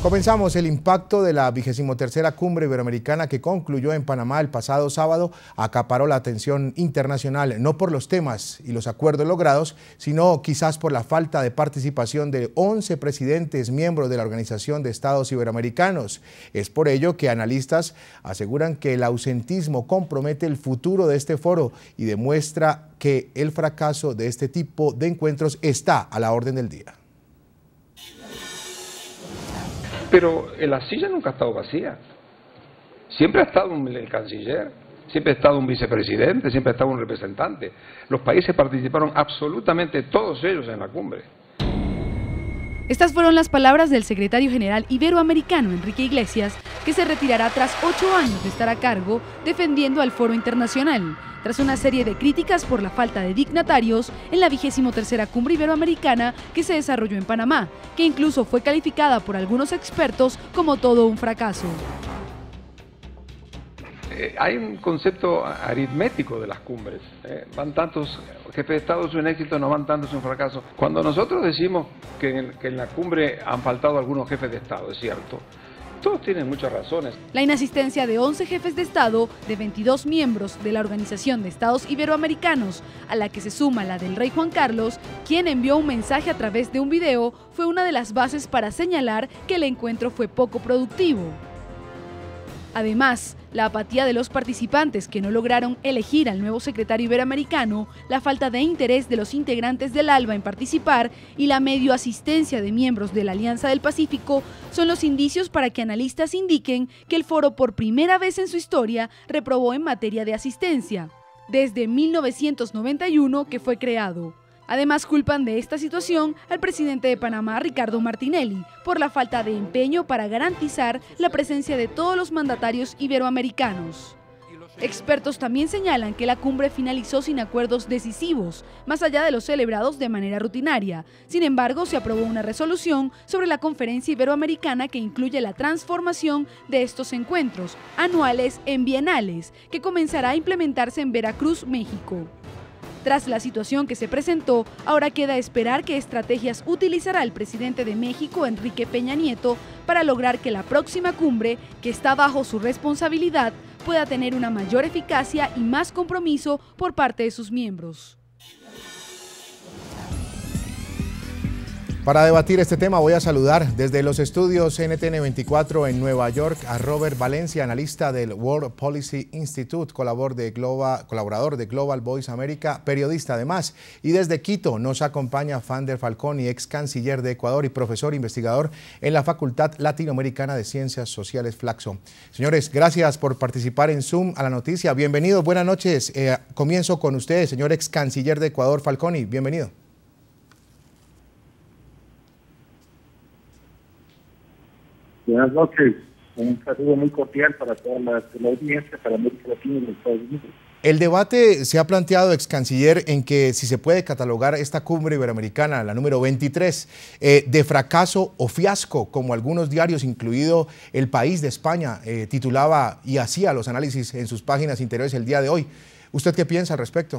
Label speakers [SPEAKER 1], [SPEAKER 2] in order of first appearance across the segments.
[SPEAKER 1] Comenzamos. El impacto de la 23ª Cumbre Iberoamericana que concluyó en Panamá el pasado sábado acaparó la atención internacional, no por los temas y los acuerdos logrados, sino quizás por la falta de participación de 11 presidentes miembros de la Organización de Estados Iberoamericanos. Es por ello que analistas aseguran que el ausentismo compromete el futuro de este foro y demuestra que el fracaso de este tipo de encuentros está a la orden del día.
[SPEAKER 2] Pero la silla nunca ha estado vacía. Siempre ha estado el canciller, siempre ha estado un vicepresidente, siempre ha estado un representante. Los países participaron absolutamente todos ellos en la cumbre.
[SPEAKER 3] Estas fueron las palabras del secretario general iberoamericano, Enrique Iglesias, que se retirará tras 8 años de estar a cargo defendiendo al foro internacional, tras una serie de críticas por la falta de dignatarios en la 23ª Cumbre Iberoamericana que se desarrolló en Panamá, que incluso fue calificada por algunos expertos como todo un fracaso.
[SPEAKER 2] Hay un concepto aritmético de las cumbres. Van tantos jefes de Estado, es un éxito, no van tantos, es un fracaso. Cuando nosotros decimos que en la cumbre han faltado algunos jefes de Estado, es cierto. Todos tienen muchas razones.
[SPEAKER 3] La inasistencia de 11 jefes de Estado, de 22 miembros de la Organización de Estados Iberoamericanos, a la que se suma la del rey Juan Carlos, quien envió un mensaje a través de un video, fue una de las bases para señalar que el encuentro fue poco productivo. Además, la apatía de los participantes que no lograron elegir al nuevo secretario iberoamericano, la falta de interés de los integrantes del ALBA en participar y la medio asistencia de miembros de la Alianza del Pacífico son los indicios para que analistas indiquen que el foro por primera vez en su historia reprobó en materia de asistencia, desde 1991 que fue creado. Además, culpan de esta situación al presidente de Panamá, Ricardo Martinelli, por la falta de empeño para garantizar la presencia de todos los mandatarios iberoamericanos. Expertos también señalan que la cumbre finalizó sin acuerdos decisivos, más allá de los celebrados de manera rutinaria. Sin embargo, se aprobó una resolución sobre la Conferencia Iberoamericana que incluye la transformación de estos encuentros, anuales en bienales, que comenzará a implementarse en Veracruz, México. Tras la situación que se presentó, ahora queda esperar qué estrategias utilizará el presidente de México, Enrique Peña Nieto, para lograr que la próxima cumbre, que está bajo su responsabilidad, pueda tener una mayor eficacia y más compromiso por parte de sus miembros.
[SPEAKER 1] Para debatir este tema voy a saludar desde los estudios NTN 24 en Nueva York a Robert Valencia, analista del World Policy Institute, colaborador de Global Voice America, periodista además. Y desde Quito nos acompaña Fander Falconi, ex canciller de Ecuador y profesor investigador en la Facultad Latinoamericana de Ciencias Sociales Flaxo. Señores, gracias por participar en Zoom a la noticia. Bienvenidos, buenas noches. Comienzo con usted, señor ex canciller de Ecuador, Falconi. Bienvenido.
[SPEAKER 4] Buenas noches, un saludo muy cordial para toda la audiencia, para América Latina y los Estados Unidos.
[SPEAKER 1] El debate se ha planteado, ex canciller, en que si se puede catalogar esta cumbre iberoamericana, la número 23, de fracaso o fiasco, como algunos diarios, incluido El País de España, titulaba y hacía los análisis en sus páginas interiores el día de hoy. ¿Usted qué piensa al respecto?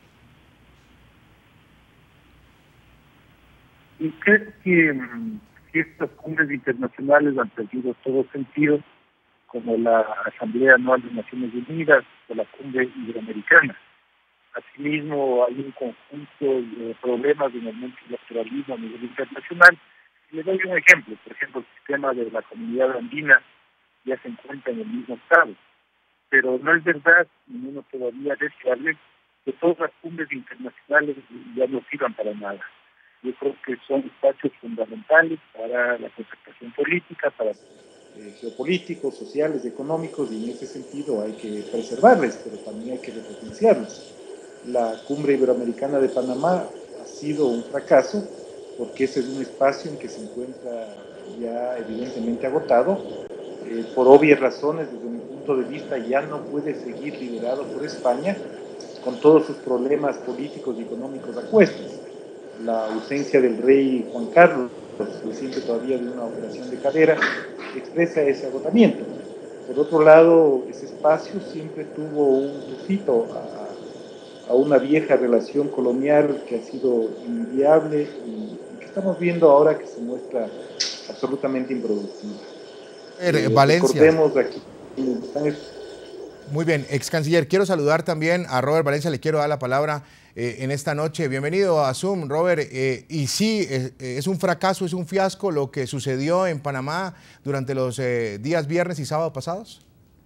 [SPEAKER 4] Y creo que estas cumbres internacionales han perdido todo sentido, como la Asamblea Anual de Naciones Unidas o la Cumbre Iberoamericana. Asimismo, hay un conjunto de problemas en el multilateralismo a nivel internacional. Le doy un ejemplo. Por ejemplo, el sistema de la Comunidad Andina ya se encuentra en el mismo estado. Pero no es verdad, ni uno todavía deseable, que todas las cumbres internacionales ya no sirvan para nada. Yo creo que son espacios fundamentales para la concertación política, para geopolíticos, sociales, económicos, y en ese sentido hay que preservarles, pero también hay que repotenciarlos. La Cumbre Iberoamericana de Panamá ha sido un fracaso porque ese es un espacio en que se encuentra ya evidentemente agotado. Por obvias razones, desde mi punto de vista, ya no puede seguir liderado por España con todos sus problemas políticos y económicos a cuestas. La ausencia del rey Juan Carlos, reciente todavía de una operación de cadera, expresa ese agotamiento. Por otro lado, ese espacio siempre tuvo un tufito a una vieja relación colonial que ha sido inviable y que estamos viendo ahora que se muestra
[SPEAKER 5] absolutamente improductiva.
[SPEAKER 1] Valencia.
[SPEAKER 5] Recordemos aquí.
[SPEAKER 1] Muy bien, ex canciller, quiero saludar también a Robert Valencia, le quiero dar la palabra en esta noche. Bienvenido a Zoom, Robert. Y sí, es un fracaso, es un fiasco lo que sucedió en Panamá durante los días viernes y sábado pasados.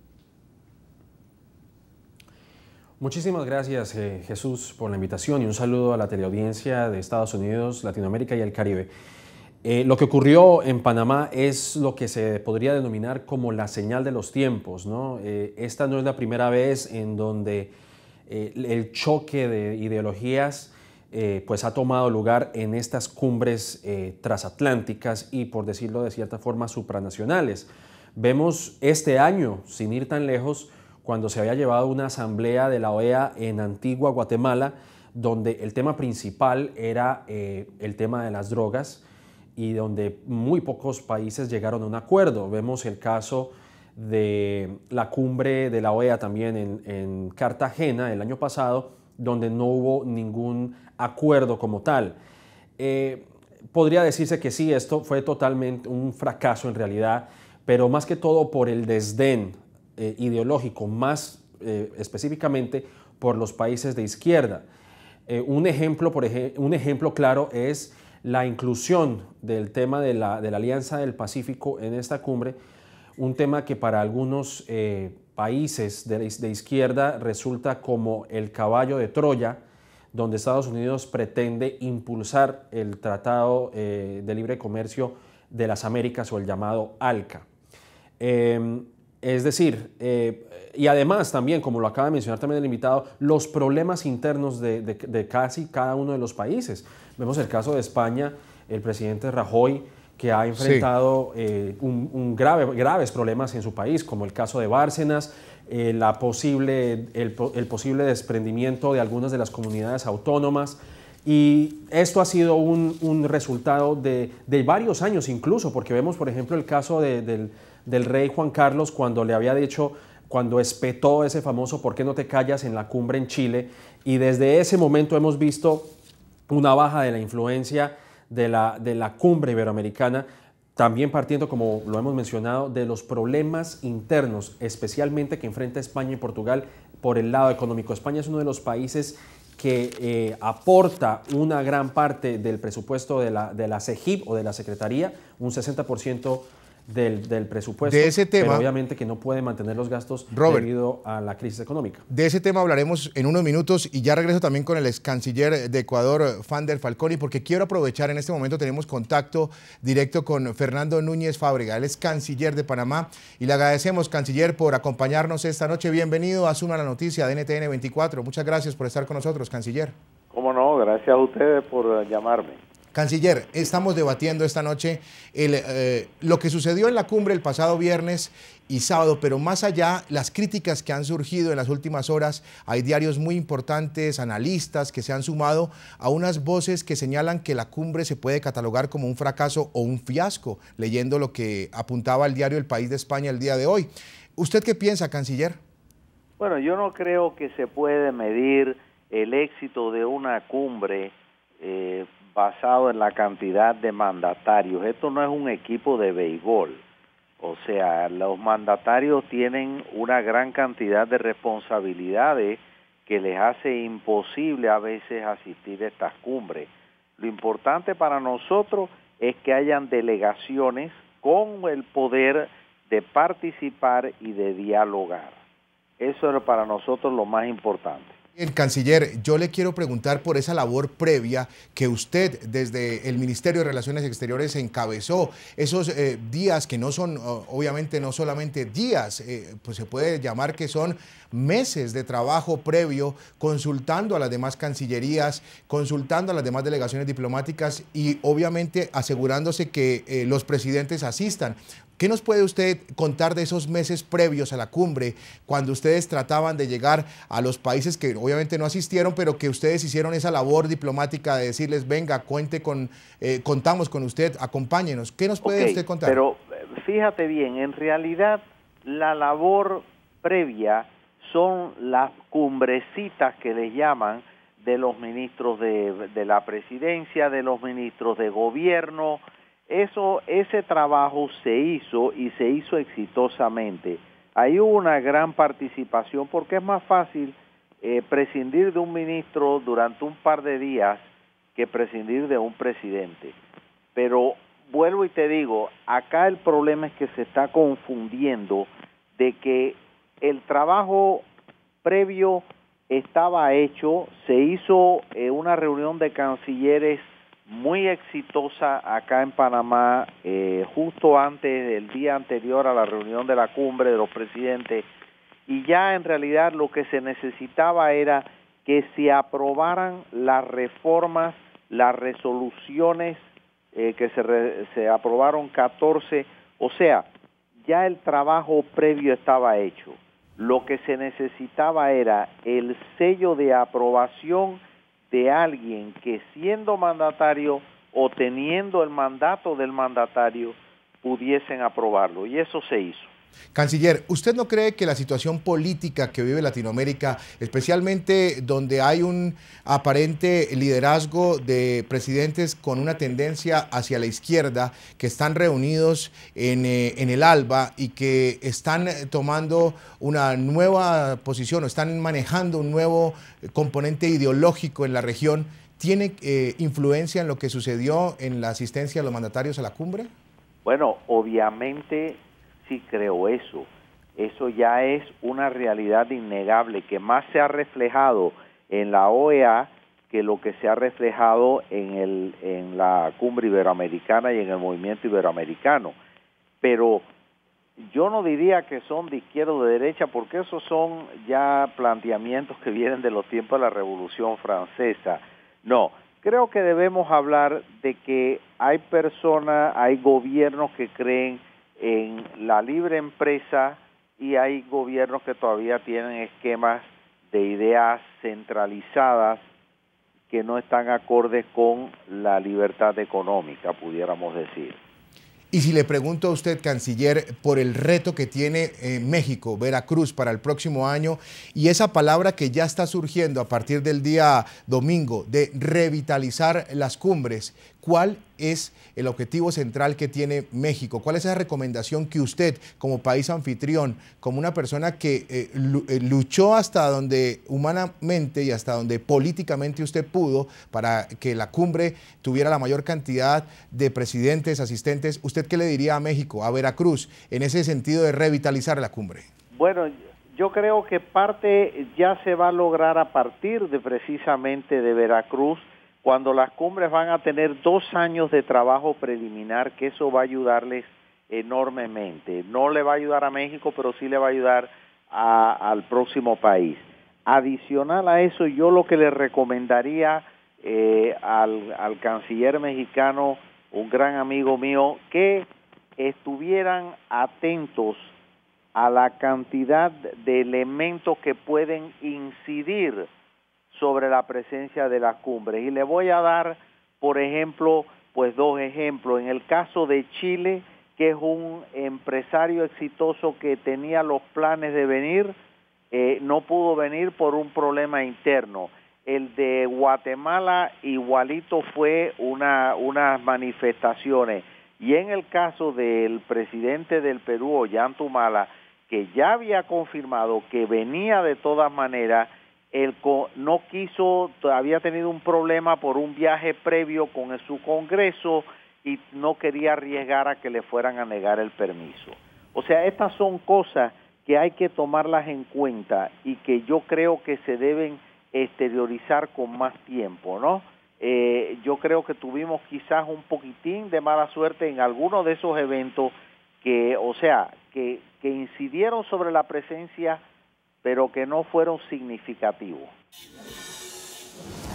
[SPEAKER 6] Muchísimas gracias, Jesús, por la invitación y un saludo a la teleaudiencia de Estados Unidos, Latinoamérica y el Caribe. Lo que ocurrió en Panamá es lo que se podría denominar como la señal de los tiempos, ¿no? Esta no es la primera vez en donde el choque de ideologías pues ha tomado lugar en estas cumbres transatlánticas y, por decirlo de cierta forma, supranacionales. Vemos este año, sin ir tan lejos, cuando se había llevado una asamblea de la OEA en Antigua, Guatemala, donde el tema principal era el tema de las drogas, y donde muy pocos países llegaron a un acuerdo. Vemos el caso de la cumbre de la OEA también en Cartagena el año pasado, donde no hubo ningún acuerdo como tal. Podría decirse que sí, esto fue totalmente un fracaso en realidad, pero más que todo por el desdén ideológico, más específicamente por los países de izquierda. Un ejemplo claro es la inclusión del tema de la Alianza del Pacífico en esta cumbre, un tema que para algunos países de izquierda resulta como el caballo de Troya, donde Estados Unidos pretende impulsar el Tratado de Libre Comercio de las Américas o el llamado ALCA. Es decir, y además también, como lo acaba de mencionar también el invitado, los problemas internos de casi cada uno de los países. Vemos el caso de España, el presidente Rajoy, que ha enfrentado graves problemas en su país, como el caso de Bárcenas, el posible desprendimiento de algunas de las comunidades autónomas. Y esto ha sido un resultado de varios años incluso, porque vemos, por ejemplo, el caso del rey Juan Carlos, cuando le había dicho, cuando espetó ese famoso ¿por qué no te callas? En la cumbre en Chile, y desde ese momento hemos visto una baja de la influencia de la cumbre iberoamericana, también partiendo, como lo hemos mencionado, de los problemas internos, especialmente que enfrenta España y Portugal por el lado económico. España es uno de los países que aporta una gran parte del presupuesto de la CEGIP o de la Secretaría, un 60% del presupuesto,
[SPEAKER 1] de ese tema,
[SPEAKER 6] pero obviamente que no puede mantener los gastos, Robert, debido a la crisis económica.
[SPEAKER 1] De ese tema hablaremos en unos minutos y ya regreso también con el ex canciller de Ecuador, Fander Falconi, porque quiero aprovechar, en este momento tenemos contacto directo con Fernando Núñez Fábrega, él es canciller de Panamá, y le agradecemos, canciller, por acompañarnos esta noche. Bienvenido a Zoom a la Noticia de NTN 24. Muchas gracias por estar con nosotros, canciller.
[SPEAKER 7] Cómo no, gracias a ustedes por llamarme.
[SPEAKER 1] Canciller, estamos debatiendo esta noche lo que sucedió en la cumbre el pasado viernes y sábado, pero más allá, las críticas que han surgido en las últimas horas. Hay diarios muy importantes, analistas que se han sumado a unas voces que señalan que la cumbre se puede catalogar como un fracaso o un fiasco, leyendo lo que apuntaba el diario El País de España el día de hoy. ¿Usted qué piensa, canciller?
[SPEAKER 7] Bueno, yo no creo que se puede medir el éxito de una cumbre basado en la cantidad de mandatarios. Esto no es un equipo de béisbol. O sea, los mandatarios tienen una gran cantidad de responsabilidades que les hace imposible a veces asistir a estas cumbres. Lo importante para nosotros es que hayan delegaciones con el poder de participar y de dialogar. Eso es para nosotros lo más importante.
[SPEAKER 1] Bien, canciller, yo le quiero preguntar por esa labor previa que usted desde el Ministerio de Relaciones Exteriores encabezó, esos días que no son, obviamente no solamente días, pues se puede llamar que son meses de trabajo previo, consultando a las demás cancillerías, consultando a las demás delegaciones diplomáticas y obviamente asegurándose que los presidentes asistan. ¿Qué nos puede usted contar de esos meses previos a la cumbre, cuando ustedes trataban de llegar a los países que obviamente no asistieron, pero que ustedes hicieron esa labor diplomática de decirles, venga, contamos con usted, acompáñenos? ¿Qué nos puede usted contar?
[SPEAKER 7] Pero fíjate bien, en realidad la labor previa son las cumbrecitas que les llaman de los ministros de la presidencia, de los ministros de gobierno, ese trabajo se hizo y se hizo exitosamente. Ahí hubo una gran participación porque es más fácil prescindir de un ministro durante un par de días que prescindir de un presidente. Pero vuelvo y te digo, acá el problema es que se está confundiendo de que el trabajo previo estaba hecho, se hizo una reunión de cancilleres muy exitosa acá en Panamá, justo antes del día anterior a la reunión de la cumbre de los presidentes, y ya en realidad lo que se necesitaba era que se aprobaran las reformas, las resoluciones, que se aprobaron 14, o sea, ya el trabajo previo estaba hecho. Lo que se necesitaba era el sello de aprobación de alguien que siendo mandatario o teniendo el mandato del mandatario pudiesen aprobarlo, y eso se hizo.
[SPEAKER 1] Canciller, ¿usted no cree que la situación política que vive Latinoamérica, especialmente donde hay un aparente liderazgo de presidentes con una tendencia hacia la izquierda, que están reunidos en el ALBA y que están tomando una nueva posición o están manejando un nuevo componente ideológico en la región, tiene influencia en lo que sucedió en la asistencia de los mandatarios a la cumbre?
[SPEAKER 7] Bueno, obviamente sí creo eso. Eso ya es una realidad innegable que más se ha reflejado en la OEA que lo que se ha reflejado en la cumbre iberoamericana y en el movimiento iberoamericano. Pero yo no diría que son de izquierda o de derecha, porque esos son ya planteamientos que vienen de los tiempos de la Revolución Francesa. No, creo que debemos hablar de que hay personas, hay gobiernos que creen en la libre empresa y hay gobiernos que todavía tienen esquemas de ideas centralizadas que no están acordes con la libertad económica, pudiéramos decir.
[SPEAKER 1] Y si le pregunto a usted, canciller, por el reto que tiene México, Veracruz, para el próximo año, y esa palabra que ya está surgiendo a partir del día domingo, de revitalizar las cumbres, ¿cuál es el objetivo central que tiene México? ¿Cuál es esa recomendación que usted, como país anfitrión, como una persona que luchó hasta donde humanamente y hasta donde políticamente usted pudo para que la cumbre tuviera la mayor cantidad de presidentes, asistentes, ¿usted qué le diría a México, a Veracruz, en ese sentido de revitalizar la cumbre?
[SPEAKER 7] Bueno, yo creo que parte ya se va a lograr a partir de precisamente de Veracruz, cuando las cumbres van a tener 2 años de trabajo preliminar, que eso va a ayudarles enormemente. No le va a ayudar a México, pero sí le va a ayudar al próximo país. Adicional a eso, yo lo que le recomendaría al canciller mexicano, un gran amigo mío, que estuvieran atentos a la cantidad de elementos que pueden incidir sobre la presencia de las cumbres. Y le voy a dar, por ejemplo, pues 2 ejemplos. En el caso de Chile, que es un empresario exitoso que tenía los planes de venir, no pudo venir por un problema interno. El de Guatemala igualito fue unas manifestaciones. Y en el caso del presidente del Perú, Ollanta Humala, que ya había confirmado que venía de todas maneras, no quiso, había tenido un problema por un viaje previo con su congreso y no quería arriesgar a que le fueran a negar el permiso. O sea, estas son cosas que hay que tomarlas en cuenta y que yo creo que se deben exteriorizar con más tiempo, ¿no? Yo creo que tuvimos quizás un poquitín de mala suerte en algunos de esos eventos que incidieron sobre la presencia, pero que no fueron significativos.